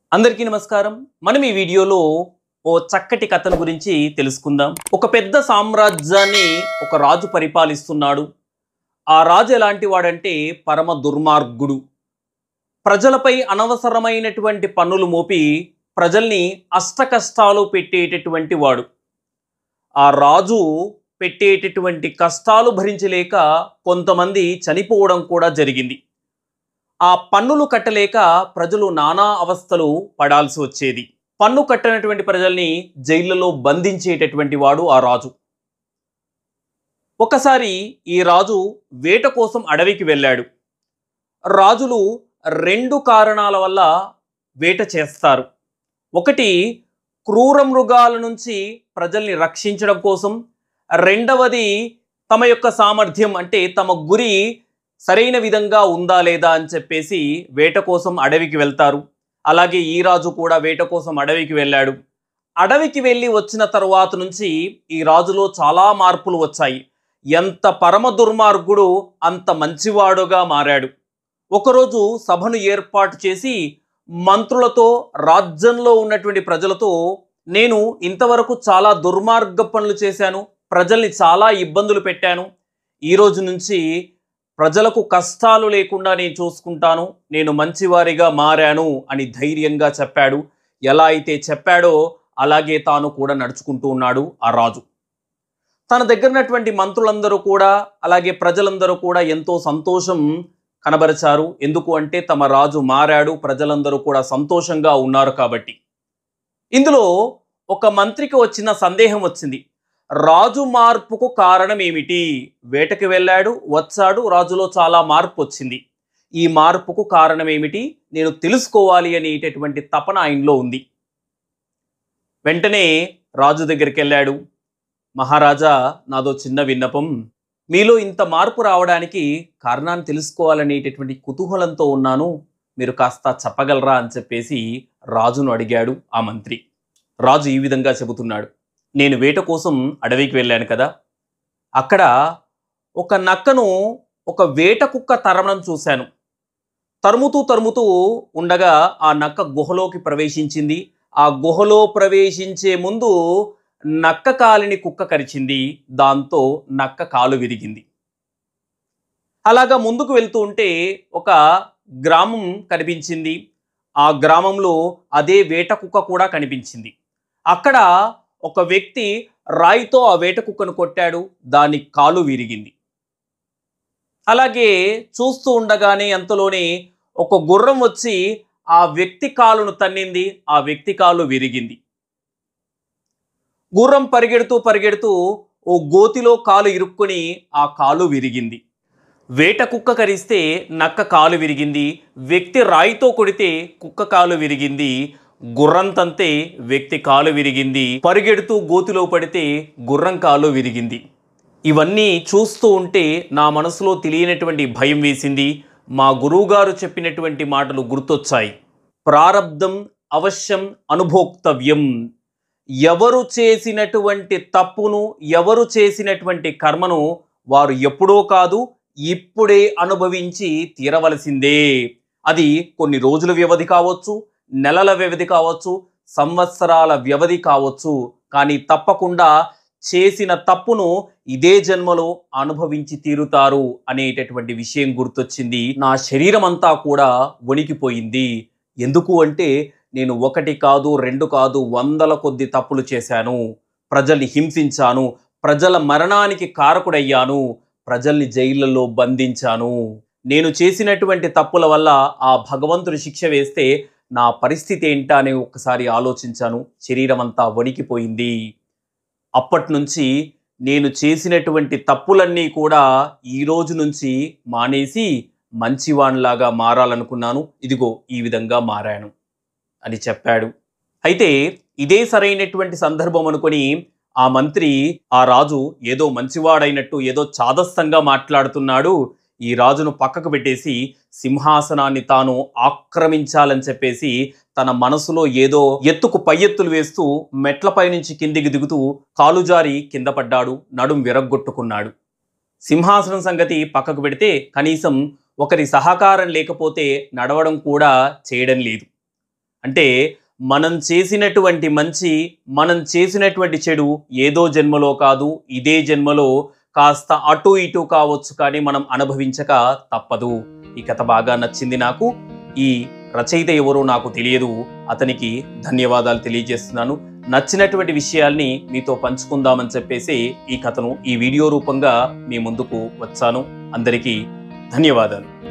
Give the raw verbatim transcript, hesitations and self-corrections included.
అందరికీ నమస్కారం. మనం ఈ వీడియోలో ఓ చక్కటి కథను గురించి తెలుసుకుందాం. ఒక పెద్ద సామ్రాజ్యాన్ని ఒక రాజు పరిపాలిస్తున్నాడు. ఆ రాజు ఎలాంటి వాడంటే పరమ దుర్మార్గుడు. ప్రజలపై అనవసరమైనటువంటి పన్నులు మోపి ప్రజల్ని అష్టకష్టాలు పెట్టేటటువంటి వాడు. ఆ రాజు పెట్టేటటువంటి కష్టాలు భరించలేక కొంతమంది చనిపోవడం కూడా జరిగింది. ఆ పన్నులు కట్టలేక ప్రజలు నానా అవస్థలు పడాల్సి వచ్చేది. పన్ను కట్టనటువంటి ప్రజల్ని జైళ్లలో బంధించేటటువంటి వాడు ఆ రాజు. ఒకసారి ఈ రాజు వేట కోసం అడవికి వెళ్ళాడు. రాజులు రెండు కారణాల వల్ల వేట చేస్తారు. ఒకటి, క్రూర మృగాల నుంచి ప్రజల్ని రక్షించడం కోసం. రెండవది, తమ యొక్క సామర్థ్యం అంటే తమ గురి సరైన విధంగా ఉందా లేదా అని చెప్పేసి వేట కోసం అడవికి వెళ్తారు. అలాగే ఈ రాజు కూడా వేట కోసం అడవికి వెళ్ళాడు. అడవికి వెళ్ళి వచ్చిన తరువాత నుంచి ఈ రాజులో చాలా మార్పులు వచ్చాయి. ఎంత పరమ దుర్మార్గుడు అంత మంచివాడుగా మారాడు. ఒకరోజు సభను ఏర్పాటు చేసి మంత్రులతో, రాజ్యంలో ఉన్నటువంటి ప్రజలతో, నేను ఇంతవరకు చాలా దుర్మార్గ పనులు చేశాను, ప్రజల్ని చాలా ఇబ్బందులు పెట్టాను, ఈ రోజు నుంచి ప్రజలకు కష్టాలు లేకుండా నేను చూసుకుంటాను, నేను మంచివారిగా మారాను అని ధైర్యంగా చెప్పాడు. ఎలా అయితే చెప్పాడో అలాగే తాను కూడా నడుచుకుంటూ ఉన్నాడు ఆ రాజు. తన దగ్గర ఉన్నటువంటి మంత్రులందరూ కూడా, అలాగే ప్రజలందరూ కూడా ఎంతో సంతోషం కనబరిచారు. ఎందుకు అంటే తమ రాజు మారాడు, ప్రజలందరూ కూడా సంతోషంగా ఉన్నారు కాబట్టి. ఇందులో ఒక మంత్రికి వచ్చిన సందేహం వచ్చింది. రాజు మార్పుకు కారణం ఏమిటి? వేటకి వెళ్ళాడు, వచ్చాడు, రాజులో చాలా మార్పు వచ్చింది. ఈ మార్పుకు కారణం ఏమిటి? నేను తెలుసుకోవాలి అనేటటువంటి తపన ఆయనలో ఉంది. వెంటనే రాజు దగ్గరికి వెళ్ళాడు. మహారాజా, నాదో చిన్న విన్నపం. మీలో ఇంత మార్పు రావడానికి కారణాన్ని తెలుసుకోవాలనేటటువంటి కుతూహలంతో ఉన్నాను, మీరు కాస్త చెప్పగలరా అని చెప్పేసి రాజును అడిగాడు ఆ మంత్రి. రాజు ఈ విధంగా చెబుతున్నాడు. నేను వేట కోసం అడవికి వెళ్ళాను కదా, అక్కడ ఒక నక్కను ఒక వేట కుక్క తరమడం చూశాను. తరుముతూ తరుముతూ ఉండగా ఆ నక్క గుహలోకి ప్రవేశించింది. ఆ గుహలో ప్రవేశించే ముందు నక్క కాలిని కుక్క కరిచింది. దాంతో నక్క కాలు విరిగింది. అలాగా ముందుకు వెళ్తూ ఉంటే ఒక గ్రామం కనిపించింది. ఆ గ్రామంలో అదే వేట కుక్క కూడా కనిపించింది. అక్కడ ఒక వ్యక్తి రాయితో ఆ వేట కుక్కను కొట్టాడు, దాని కాలు విరిగింది. అలాగే చూస్తూ ఉండగానే అంతలోనే ఒక గుర్రం వచ్చి ఆ వ్యక్తి కాలును తన్నింది, ఆ వ్యక్తి కాలు విరిగింది. గుర్రం పరిగెడుతూ పరిగెడుతూ ఓ గోతిలో కాలు ఇరుక్కుని ఆ కాలు విరిగింది. వేట కుక్క కరిస్తే నక్క కాలు విరిగింది, వ్యక్తి రాయితో కొడితే కుక్క కాలు విరిగింది, గుర్రం తంతే వ్యక్తి కాలు విరిగింది, పరిగెడుతూ గోతిలో పడితే గుర్రం కాలు విరిగింది. ఇవన్నీ చూస్తూ ఉంటే నా మనసులో తెలియనటువంటి భయం వేసింది. మా గురువుగారు చెప్పినటువంటి మాటలు గుర్తొచ్చాయి. ప్రారబ్ధం అవశ్యం అనుభోక్తవ్యం. ఎవరు చేసినటువంటి తప్పును, ఎవరు చేసినటువంటి కర్మను వారు ఎప్పుడో కాదు ఇప్పుడే అనుభవించి తీరవలసిందే. అది కొన్ని రోజుల వ్యవధి కావచ్చు, నెలల వ్యవధి కావచ్చు, సంవత్సరాల వ్యవధి కావచ్చు, కానీ తప్పకుండా చేసిన తప్పును ఇదే జన్మలో అనుభవించి తీరుతారు అనేటటువంటి విషయం గుర్తొచ్చింది. నా శరీరం అంతా కూడా వణికిపోయింది. ఎందుకు అంటే నేను ఒకటి కాదు, రెండు కాదు, వందల కొద్ది తప్పులు చేశాను, ప్రజల్ని హింసించాను, ప్రజల మరణానికి కారకుడయ్యాను, ప్రజల్ని జైళ్లలో బంధించాను. నేను చేసినటువంటి తప్పుల వల్ల ఆ భగవంతుడు శిక్ష వేస్తే నా పరిస్థితి ఏంటా అని ఒక్కసారి ఆలోచించాను. శరీరం అంతా వణికిపోయింది. అప్పటి నుంచి నేను చేసినటువంటి తప్పులన్నీ కూడా ఈ రోజు నుంచి మానేసి మంచివాణ్లాగా మారాలనుకున్నాను. ఇదిగో ఈ విధంగా మారాను అని చెప్పాడు. అయితే ఇదే సరైనటువంటి సందర్భం అనుకొని ఆ మంత్రి, ఆ రాజు ఏదో మంచివాడైనట్టు ఏదో చాదస్తంగా మాట్లాడుతున్నాడు, ఈ రాజును పక్కకు పెట్టేసి సింహాసనాన్ని తాను ఆక్రమించాలని చెప్పేసి తన మనసులో ఏదో ఎత్తుకు పై ఎత్తులు వేస్తూ మెట్లపై నుంచి కిందికి దిగుతూ కాలు జారి కింద పడ్డాడు, నడుం విరగ్గొట్టుకున్నాడు. సింహాసనం సంగతి పక్కకు పెడితే కనీసం ఒకరి సహకారం లేకపోతే నడవడం కూడా చేయడం లేదు. అంటే మనం చేసినటువంటి మంచి, మనం చేసినటువంటి చెడు ఏదో జన్మలో కాదు, ఇదే జన్మలో కాస్త అటు ఇటు కావచ్చు, కానీ మనం అనుభవించక తప్పదు. ఈ కథ బాగా నచ్చింది నాకు. ఈ రచయిత ఎవరో నాకు తెలియదు, అతనికి ధన్యవాదాలు తెలియజేస్తున్నాను. నచ్చినటువంటి విషయాల్ని మీతో పంచుకుందామని చెప్పేసి ఈ కథను ఈ వీడియో రూపంగా మీ ముందుకు వచ్చాను. అందరికీ ధన్యవాదాలు.